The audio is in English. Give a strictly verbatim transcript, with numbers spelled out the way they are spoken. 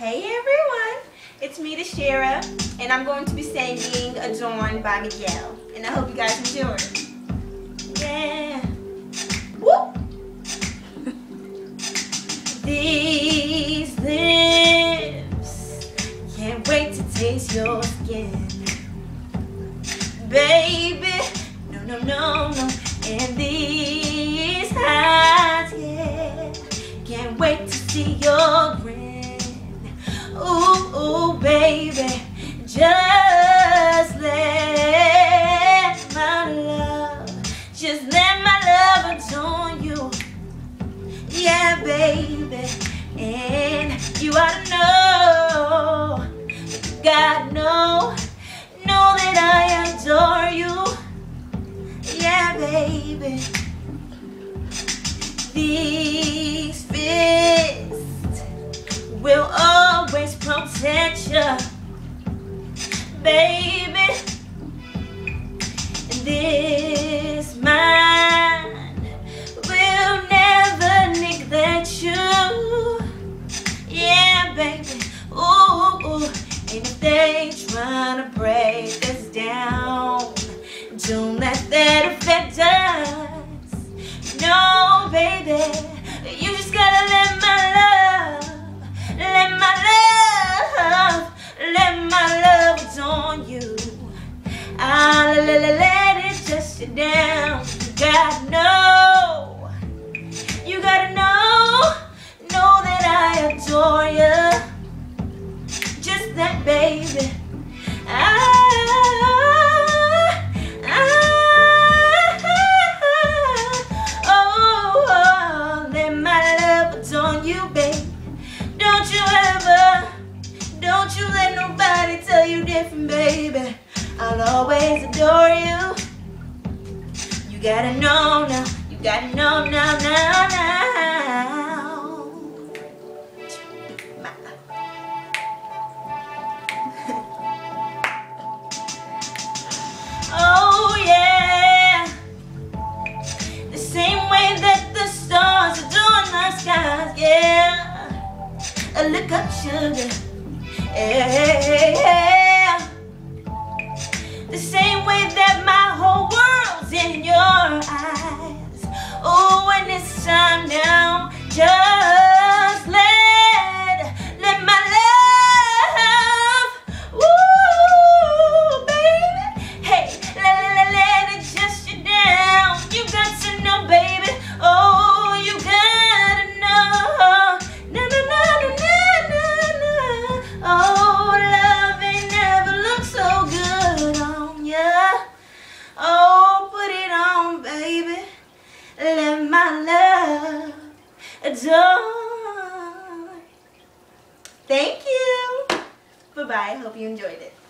Hey everyone, it's me, Dashira, and I'm going to be singing Adorn by Miguel, and I hope you guys enjoy it. Yeah. Woo! These lips can't wait to taste your skin, baby. No, no, no, no. And these eyes, yeah, can't wait to see your grin. Ooh, ooh, baby, just let my love, just let my love adorn you. Yeah, baby, and you ought to know, you gotta know, know that I adore you. Yeah, baby, these fists will always protect you, baby. This mind will never neglect you. Yeah, baby. Ooh, ooh. And if they tryna break us down, don't let that affect us. No, baby, you just gotta let my love, let my love, let my love adorn you. I'll let, let, let it touch you down. You gotta know, you gotta know, know that I adore you. Just that, baby. I you, babe. Don't you ever, don't you let nobody tell you different, baby. I'll always adore you. You gotta know now, you gotta know now, now, now. Oh yeah, the same way that the stars adorn the skies, yeah. Look up, sugar, yeah. The same way that my whole world's in your eyes. Oh, when it's time now, just let, let my love, woo, baby. Hey, let, let, let it just you down. You got to know, baby. Oh, you gotta know. No, no, no, no, no, no, no. Oh, love ain't never looked so good on ya. Oh, put it on, baby. Let my love adorn. Thank you. Bye-bye. I hope you enjoyed it.